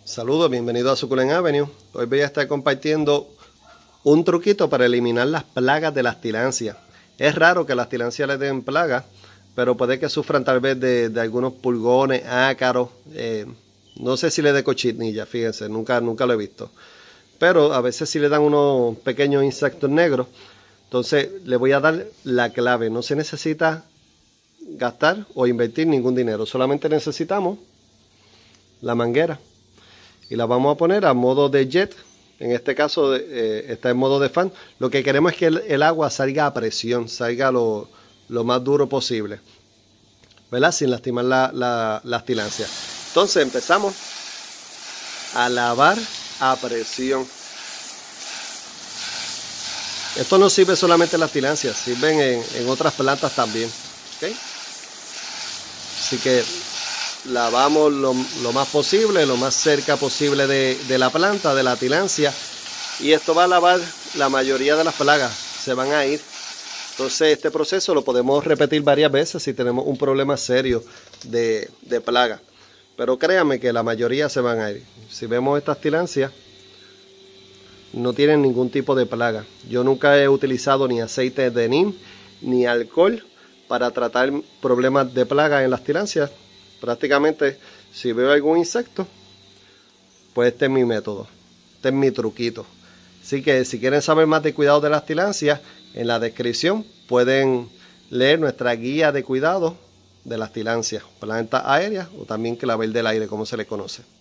Saludos, bienvenido a Succulent Avenue. Hoy voy a estar compartiendo un truquito para eliminar las plagas de las tilancias. Es raro que las tilancias les den plagas, pero puede que sufran tal vez de algunos pulgones, ácaros. No sé si le dé cochinilla, fíjense, nunca lo he visto. Pero a veces sí le dan unos pequeños insectos negros. Entonces le voy a dar la clave. No se necesita gastar o invertir ningún dinero. Solamente necesitamos la manguera. Y la vamos a poner a modo de jet. En este caso está en modo de fan. Lo que queremos es que el agua salga a presión, salga lo más duro posible, ¿verdad? Sin lastimar las tilancias. Entonces empezamos a lavar a presión. Esto no sirve solamente en las tilancias, sirven en otras plantas también, ¿okay? Así que lavamos lo más posible, lo más cerca posible de la planta, de la tilancia. Y esto va a lavar la mayoría de las plagas, se van a ir. Entonces este proceso lo podemos repetir varias veces si tenemos un problema serio de plaga. Pero créanme que la mayoría se van a ir. Si vemos estas tilancias, no tienen ningún tipo de plaga. Yo nunca he utilizado ni aceite de neem ni alcohol para tratar problemas de plaga en las tilancias. Prácticamente, si veo algún insecto, pues este es mi método, este es mi truquito. Así que si quieren saber más de cuidado de las tilancias, en la descripción pueden leer nuestra guía de cuidado de las tilancias, plantas aéreas o también clavel del aire, como se le conoce.